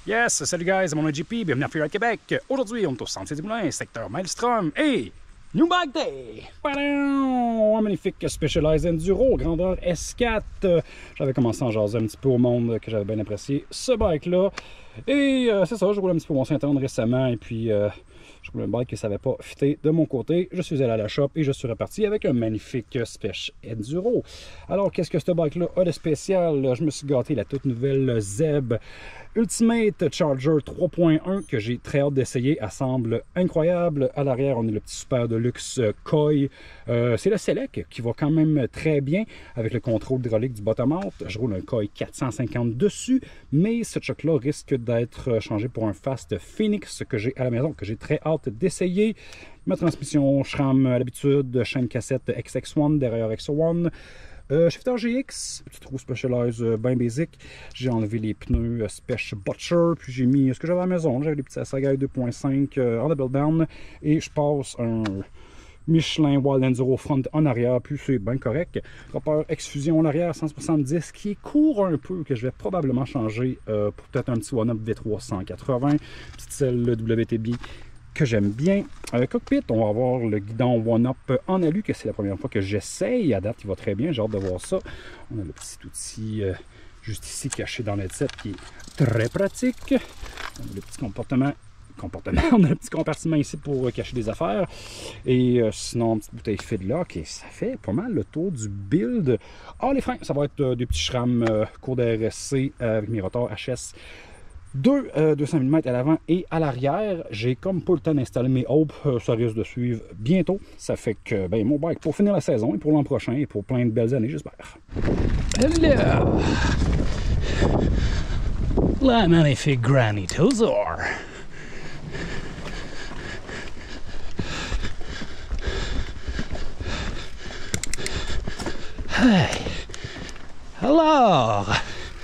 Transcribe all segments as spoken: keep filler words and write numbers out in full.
Yes, salut guys, mon nom est J P, bienvenue à Freeride Québec. Aujourd'hui, on est au Sentier des Moulins, secteur Maelstrom et New Bike Day! Un magnifique Specialized Enduro, grandeur S quatre. J'avais commencé à en jaser un petit peu au monde, que j'avais bien apprécié ce bike-là. Et euh, c'est ça, je roule un petit peu mon Saint-Anne récemment et puis euh, je roule un bike que ça n'avait pas fité de mon côté. Je suis allé à la shop et je suis reparti avec un magnifique Special Enduro. Alors, qu'est-ce que ce bike-là a de spécial? Je me suis gâté la toute nouvelle Zeb Ultimate Charger trois point un que j'ai très hâte d'essayer. Elle semble incroyable. À l'arrière, on a le petit super de luxe Koi. Euh, c'est le Select qui va quand même très bien avec le contrôle hydraulique du bottom-out. Je roule un Koi quatre cent cinquante dessus, mais ce choc-là risque d'être changé pour un Fast Phoenix que j'ai à la maison, que j'ai très hâte d'essayer. Ma transmission SRAM à l'habitude, chaîne cassette X X un derrière X un. Euh, shifter G X, petit trou Specialized euh, bien basic. J'ai enlevé les pneus euh, Special Butcher, puis j'ai mis ce que j'avais à la maison. J'avais des petits Assegai deux point cinq euh, en double down et je passe un Michelin Wild Enduro front en arrière, puis c'est bien correct. Rappeur X-Fusion en arrière cent soixante-dix qui est court un peu, que je vais probablement changer euh, pour peut-être un petit One-Up V trois cent quatre-vingts, petite selle W T B que j'aime bien. Euh, cockpit, on va avoir le guidon One-Up en alu, que c'est la première fois que j'essaye. À date, il va très bien, j'ai hâte de voir ça. On a le petit outil euh, juste ici caché dans le headset qui est très pratique. On a le petit comportement, comportement. On a le petit compartiment ici pour euh, cacher des affaires. Et euh, sinon, une petite bouteille Fidlock. Et ça fait pas mal le tour du build. Ah, les freins, ça va être euh, des petits SRAM euh, cours de R S C euh, avec mes rotors H S. Deux euh, deux cents millimètres à l'avant et à l'arrière. J'ai comme pas le temps d'installer mes Hope. Euh, ça risque de suivre bientôt. Ça fait que ben, mon bike pour finir la saison et pour l'an prochain et pour plein de belles années, j'espère. Hello! La magnifique Granny Tozor. Hey! Alors!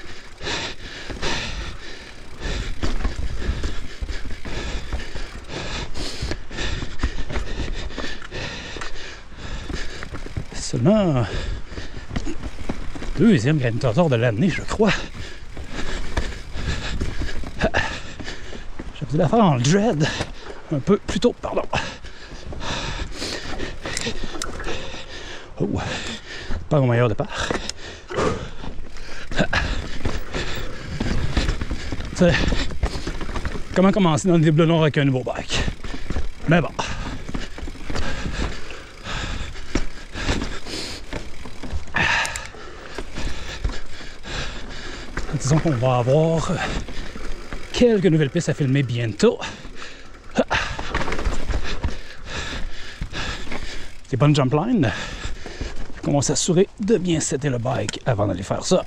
Seulement deuxième Granny Tozor de l'année, je crois. J'ai dû la faire en dread un peu plus tôt, pardon. Oh, pas mon meilleur départ. Tu sais, comment commencer dans le développement avec un nouveau bike? Mais bon. Disons qu'on va avoir quelques nouvelles pistes à filmer bientôt. Des bonnes jump lines. On va s'assurer de bien setter le bike avant d'aller faire ça.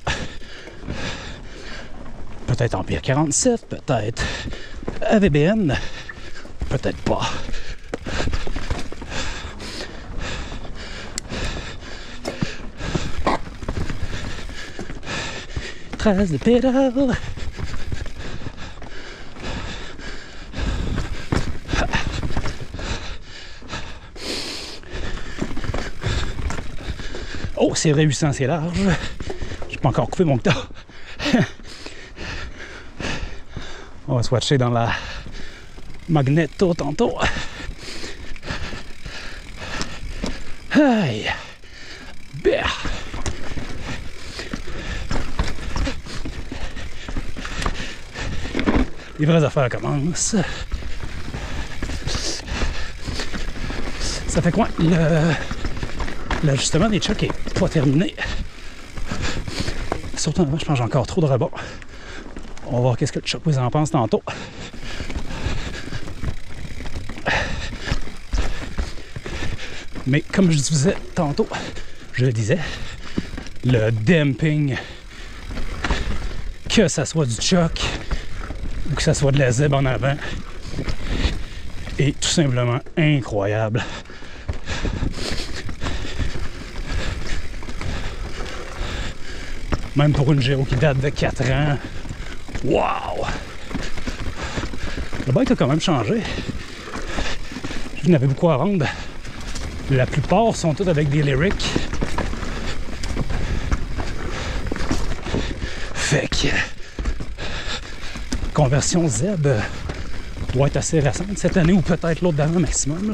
Peut-être en Empire quarante-sept, peut-être A V B N, peut-être pas. treize de pédales. Oh, c'est vrai, huit cents, c'est large. J'ai pas encore coupé mon tas. On va swatcher dans la Magneto tantôt. Aïe! Bien! Les vraies affaires commencent. Ça fait quoi? Le... L'ajustement des chocs est pas terminé. Surtout en avant, je pense que j'ai encore trop de rebond. On va voir qu'est-ce que le choc vous en pense tantôt. Mais comme je disais tantôt, je le disais, le damping, que ça soit du choc ou que ça soit de la zeb en avant, est tout simplement incroyable. Même pour une Géo qui date de quatre ans. Wow! Le bike a quand même changé. Je n'avais beaucoup à vendre. La plupart sont toutes avec des lyrics. Fait que conversion Z E B euh, doit être assez récente cette année ou peut-être l'autre d'avant maximum. Là.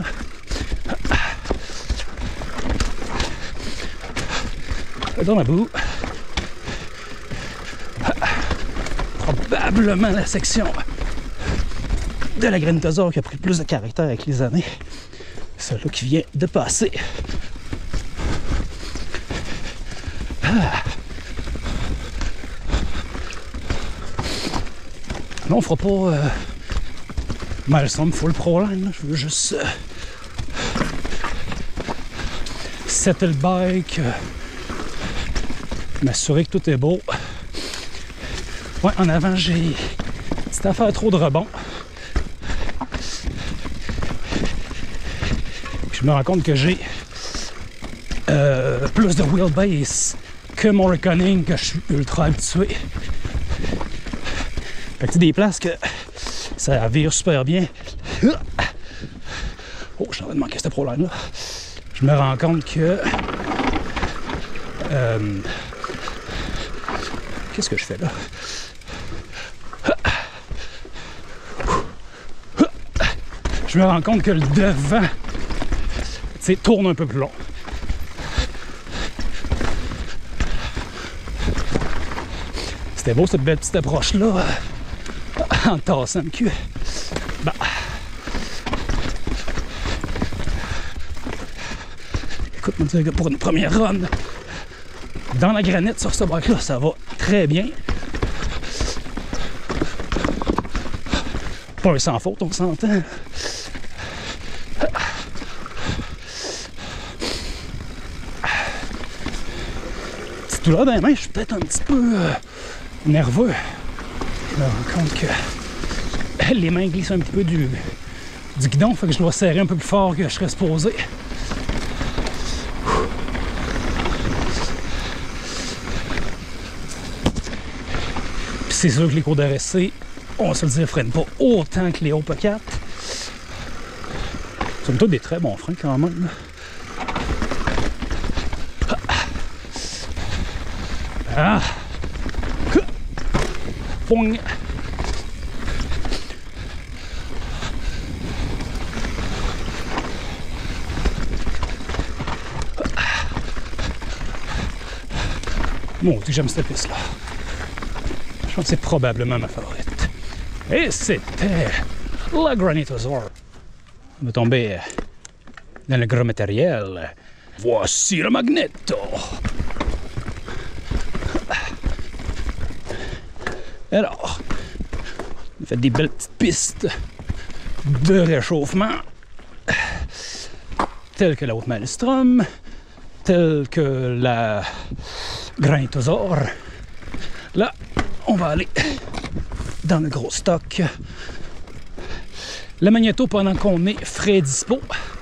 Dans la boue. Probablement la section de la granitosaure qui a pris plus de caractère avec les années. Celle-là qui vient de passer. Ah. Non, on fera pas euh, Maelstrom full pro-line. Là. Je veux juste euh, settle le bike, euh, m'assurer que tout est beau. Ouais, en avant, j'ai cette affaire trop de rebond. Je me rends compte que j'ai euh, plus de wheelbase que mon reckoning, que je suis ultra habitué. Fait que c'est des places que ça vire super bien. Oh, je suis en train de manquer cette pro-line là. Je me rends compte que euh, qu'est-ce que je fais là? Je me rends compte que le devant, tu sais, tourne un peu plus long. C'était beau cette belle petite approche-là, en tassant le cul. Bah. Écoute, moi, pour une première run, dans la granite sur ce bike-là, ça va très bien. Pas un sans faute, on s'entend. Petite douleur dans les mains, je suis peut-être un petit peu euh, nerveux. Je me rends compte que les mains glissent un petit peu du, du guidon, fait que je dois serrer un peu plus fort que je serais supposé. Puis c'est sûr que les cours d'R S C, on va se le dire, freinent pas autant que les Hope quatre. C'est plutôt des très bons freins quand même. Là. Ah! Pong! Bon, j'aime cette piste-là. Je pense que c'est probablement ma favorite. Et c'était la Granitosaur. On va tomber dans le gros matériel. Voici le Magneto! Alors, on a fait des belles petites pistes de réchauffement, telles que la Haute Maelstrom, telles que la Granitosaur. Là, on va aller dans le gros stock. Le Magneto pendant qu'on est frais dispo.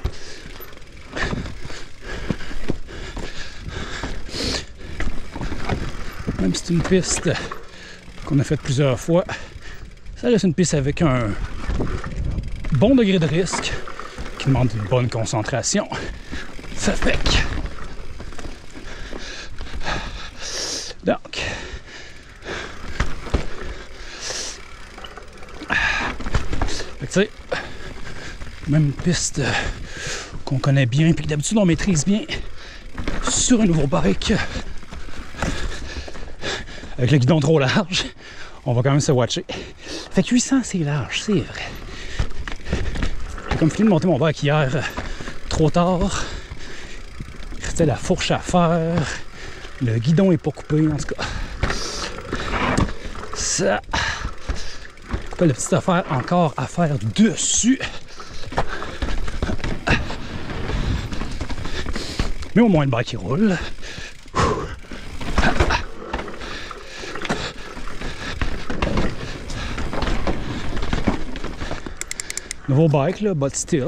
Même si c'est une piste qu'on a faite plusieurs fois, ça reste une piste avec un bon degré de risque qui demande une bonne concentration. Ça fait que... Donc... Fait que tu sais, même piste qu'on connaît bien, puis d'habitude on maîtrise bien sur un nouveau bike. Avec le guidon trop large, on va quand même se watcher. Fait que huit cents, c'est large, c'est vrai. J'ai comme fini de monter mon bike hier euh, trop tard. Il restait la fourche à faire. Le guidon est pas coupé, en tout cas. Ça. Couper la petite affaire encore à faire dessus. Mais au moins le bike qui roule. Nouveau bike là, but still.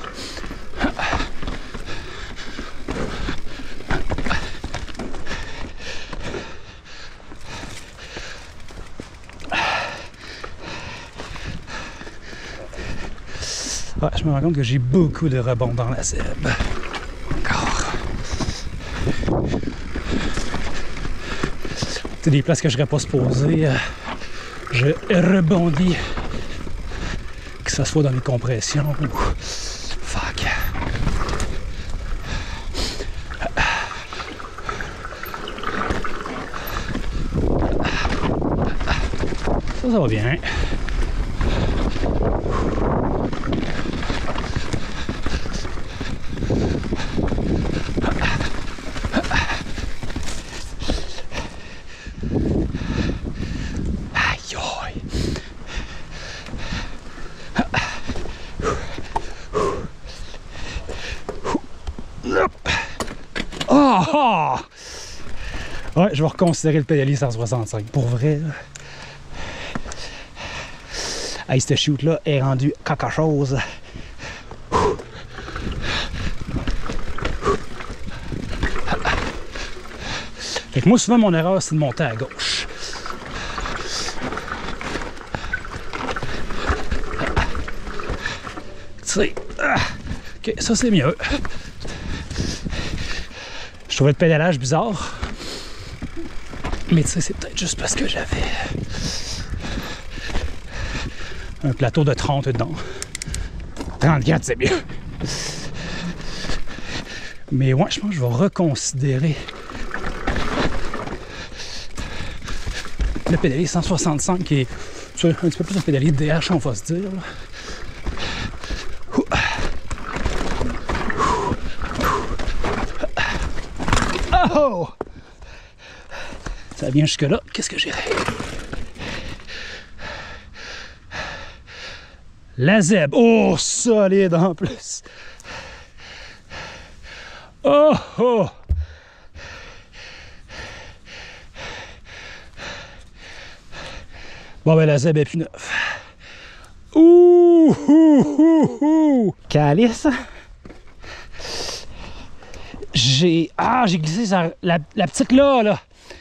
Ouais, je me rends compte que j'ai beaucoup de rebonds dans la Z E B. Encore. C'est des places que je n'aurais pas supposé euh, je rebondis, que ce soit dans les compressions ou... Fuck. Ça, ça va bien. Oh! Ouais, je vais reconsidérer le pédalier cent soixante-cinq. Pour vrai, là. Hey, cette chute-là est rendue quelque chose. Fait que moi, souvent, mon erreur, c'est de monter à gauche. Tu sais, ok, ça c'est mieux. Je trouvais le pédalage bizarre. Mais tu sais, c'est peut-être juste parce que j'avais un plateau de trente dedans. trente-quatre, c'est mieux. Mais ouais, je pense que je vais reconsidérer le pédalier cent soixante-cinq qui est un petit peu plus un pédalier de D H, on va se dire. Oh! Ça vient jusque-là. Qu'est-ce que j'irai? La zèbre. Oh, solide en plus. Oh, oh! Bon, ben la zèbre est plus neuve. Ouh! Ouh! Ouh! Ouh! Calice. J'ai... Ah, j'ai glissé sur la, la petite là, là.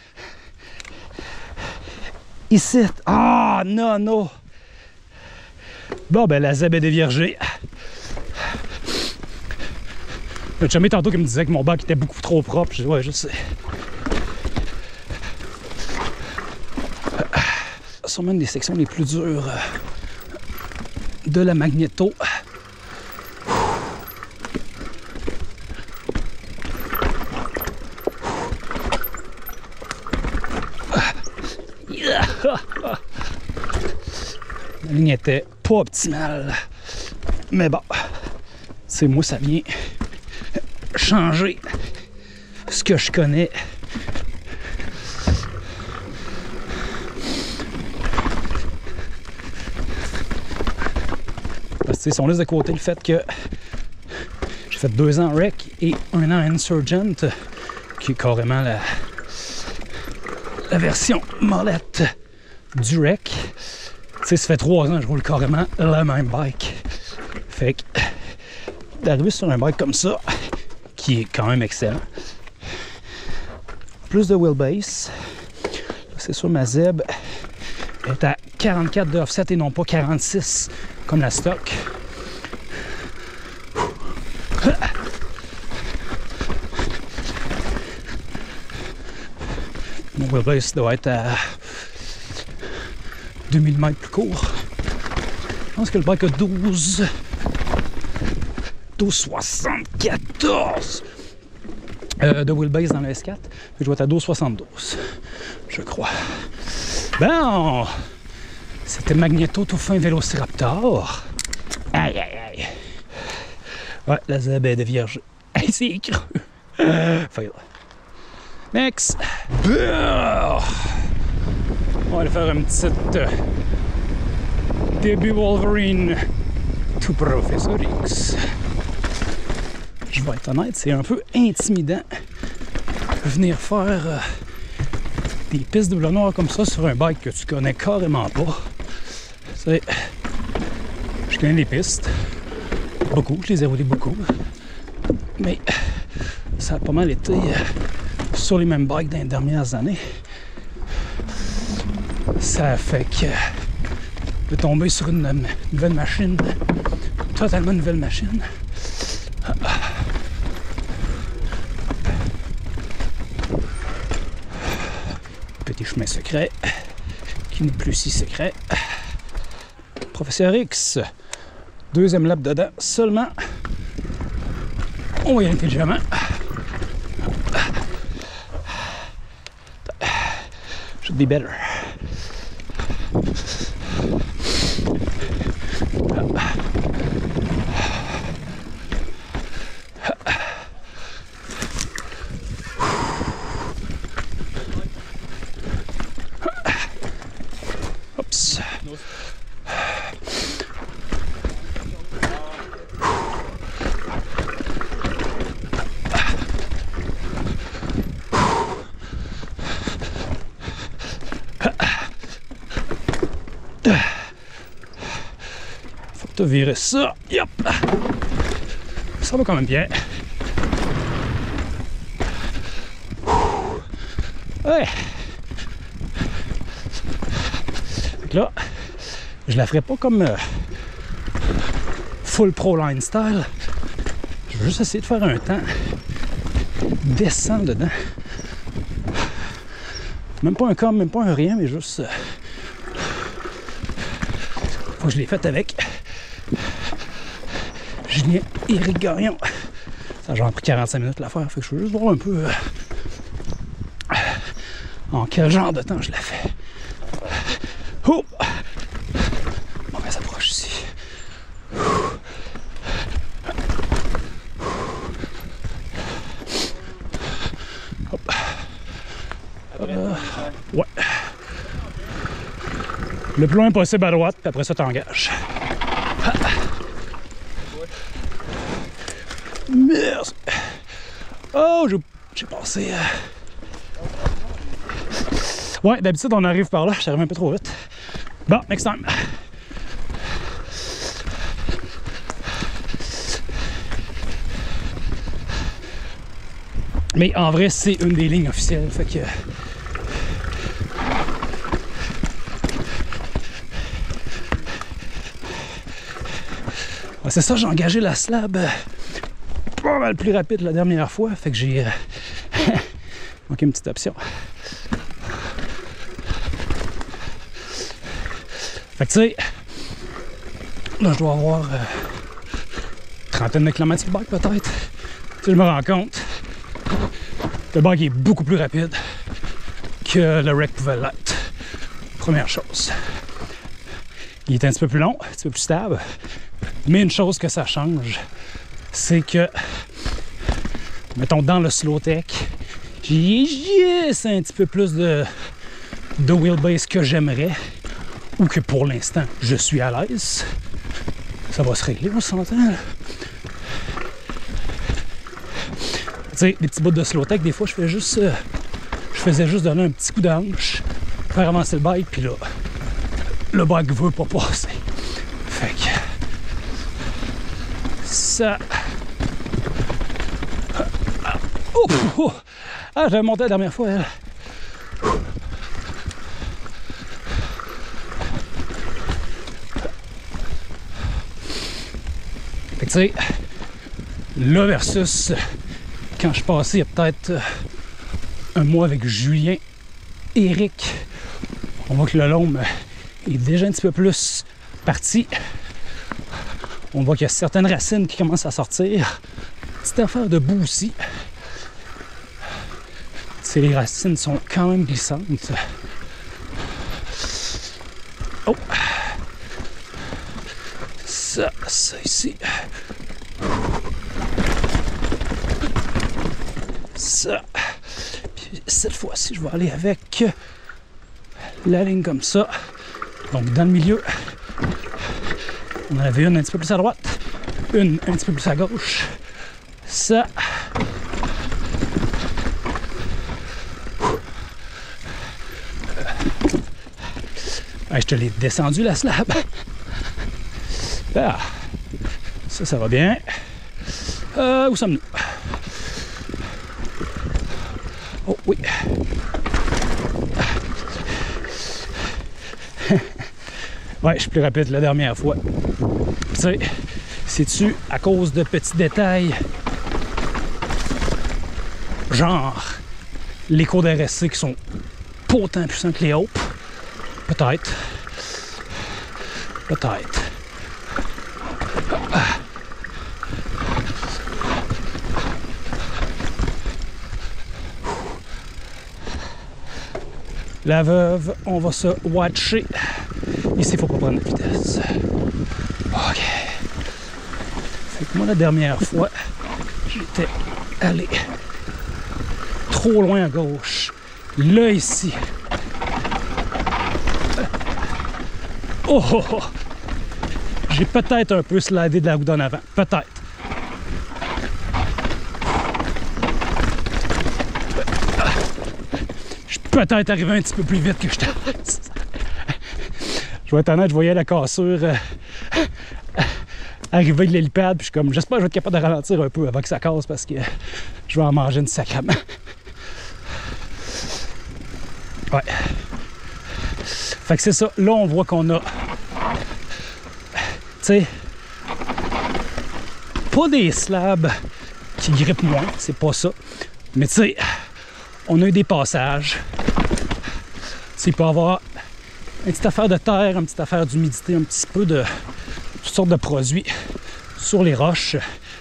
Ici. Ah, non, non. Bon, ben la zèbre est déviergée. Le chumé tantôt qui me disait que mon bac était beaucoup trop propre. Je dis, ouais, je sais. Sûrement une des sections les plus dures de la Magneto. La ligne était pas optimale. Mais bon, c'est moi, ça vient changer ce que je connais. Parce que si on laisse de côté le fait que j'ai fait deux ans Rec et un an Insurgent, qui est carrément la, la version molette du Rec. Tu sais, ça fait trois ans que je roule carrément le même bike. Fait que d'arriver sur un bike comme ça, qui est quand même excellent. Plus de wheelbase. C'est sûr, ma zèbre est à quarante-quatre de offset et non pas quarante-six comme la stock. Mon wheelbase doit être à deux mille mètres plus court. Je pense que le bike a douze. douze soixante-quatorze euh, de wheelbase dans le S quatre. Je dois être à douze soixante-douze, je crois. Bon, c'était Magneto tout fin Vélociraptor. Aïe, aïe, aïe. Ouais, la zèbre est déviergée. Hey, c'est creux. Fail. Next. On va aller faire un petit euh, début Wolverine tout Professeur X. Je vais être honnête, c'est un peu intimidant venir faire euh, des pistes double noir comme ça sur un bike que tu connais carrément pas. C'est... Je connais les pistes. Beaucoup, je les ai roulées beaucoup. Mais ça a pas mal été euh, sur les mêmes bikes dans les dernières années. Ça fait que de tomber sur une, une nouvelle machine, totalement nouvelle machine. Petit chemin secret qui n'est plus si secret. Professeur X, deuxième lap dedans seulement. On va y aller intelligemment. Should be better. Oops. Faut te virer ça. Yep. Ça va quand même bien. Ouais. Fait que là, je la ferai pas comme euh, full pro line style. Je veux juste essayer de faire un temps décent dedans. Même pas un com, même pas un rien, mais juste... Euh, faut que je l'ai fait avec Julien Éric Gagnon. Ça a genre pris quarante-cinq minutes l'affaire. Fait que je veux juste voir un peu euh, en quel genre de temps je la fais. Oh! Bon, ben, ça approche ici. Hop. Euh, ouais. Le plus loin possible à droite, puis après ça, t'engages. Merde! Oh, j'ai passé. Euh... Ouais, d'habitude, on arrive par là. J'arrive un peu trop vite. Bon, next time. Mais en vrai, c'est une des lignes officielles. Fait que. Ouais, c'est ça, j'ai engagé la slab euh, pas mal plus rapide la dernière fois. Fait que j'ai euh, manqué une petite option. Fait que tu sais, là je dois avoir euh, trentaine de kilomètres sur le bike peut-être. Tu sais, je me rends compte que le bike est beaucoup plus rapide que le wreck pouvait l'être. Première chose. Il est un petit peu plus long, un petit peu plus stable. Mais une chose que ça change, c'est que, mettons, dans le slow tech, j'ai juste un petit peu plus de, de wheelbase que j'aimerais, ou que pour l'instant, je suis à l'aise. Ça va se régler, on s'entend. Tu sais, les petits bouts de slow tech, des fois, je fais juste, euh, je faisais juste donner un petit coup de hanche, faire avancer le bike, puis là, le bike veut pas passer. Fait que ça. Oh, oh. Ah, j'avais monté la dernière fois, elle. Fait que tu sais, là versus quand je passais il y a peut-être un mois avec Julien Éric, on voit que le lombe est déjà un petit peu plus parti. On voit qu'il y a certaines racines qui commencent à sortir. Petite affaire de bout aussi. C'est les racines sont quand même glissantes. Oh! Ça, ça ici. Ça. Puis cette fois-ci, je vais aller avec la ligne comme ça. Donc dans le milieu. On en avait une un petit peu plus à droite, une un petit peu plus à gauche. Ça. Ah, je te l'ai descendu la slab. Ah. Ça, ça va bien. Euh, où sommes-nous? Oh oui. Ouais, je suis plus rapide la dernière fois. Tu sais, c'est-tu à cause de petits détails? Genre, les cours d'R S C qui sont pas autant puissants que les autres. Peut-être. Peut-être. La veuve, on va se watcher. Ici, il ne faut pas prendre de vitesse. OK. Fait que moi, la dernière fois, j'étais allé trop loin à gauche. Là, ici. Oh! oh, oh. J'ai peut-être un peu slidé de la roue d'en avant. Peut-être. Peut-être arriver un petit peu plus vite que je t'avais. Je vais être honnête, je voyais la cassure euh, arriver de l'hélipad, puis je suis comme, j'espère que je vais être capable de ralentir un peu avant que ça casse parce que je vais en manger une sacrament. Ouais. Fait que c'est ça. Là, on voit qu'on a, tu sais, pas des slabs qui grippent moins, c'est pas ça. Mais tu sais, on a eu des passages. Il peut y avoir une petite affaire de terre, une petite affaire d'humidité, un petit peu de toutes sortes de produits sur les roches.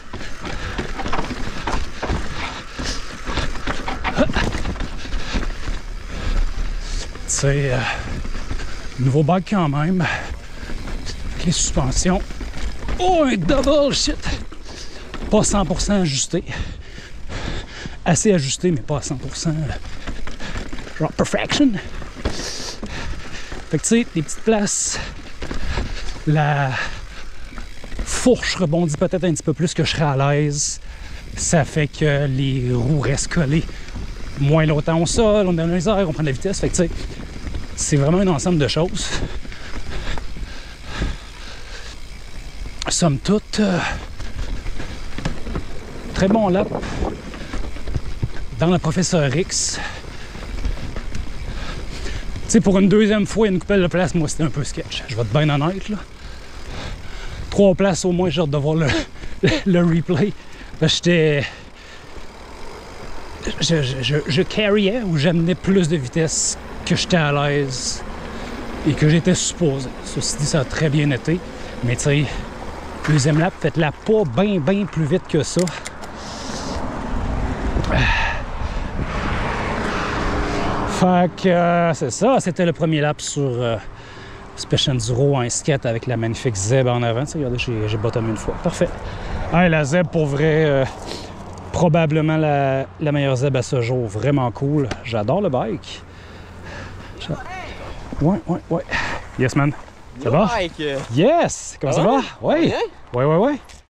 C'est euh, nouveau bike quand même. Avec les suspensions. Oh, un double shit! Pas cent pour cent ajusté. Assez ajusté, mais pas à cent pour cent. Genre perfection. Fait que tu sais, des petites places, la fourche rebondit peut-être un petit peu plus que je serais à l'aise. Ça fait que les roues restent collées moins longtemps au sol, on est dans les airs, on prend de la vitesse. Fait que tu sais, c'est vraiment un ensemble de choses. Somme toute, euh, très bon lap dans le Professeur X. Tu sais, pour une deuxième fois, une coupelle de place, moi, c'était un peu sketch. Je vais être bien honnête, là. Trois places au moins, j'ai hâte de voir le, le, le replay. J'étais... Je, je, je, je carriais ou j'amenais plus de vitesse que j'étais à l'aise et que j'étais supposé. Ceci dit, ça a très bien été. Mais tu sais, deuxième lap, faites-la pas bien, bien plus vite que ça. Fait que euh, c'est ça, c'était le premier lap sur euh, Special Enduro en skate avec la magnifique Zeb en avant. T'sais, regardez, j'ai bottomé une fois. Parfait. Hey, la Zeb, pour vrai, euh, probablement la, la meilleure Zeb à ce jour. Vraiment cool. J'adore le bike. Ouais, ouais, ouais. Yes, man. Ça va? Yes! Comment ça va? Oui. Oui, oui, oui.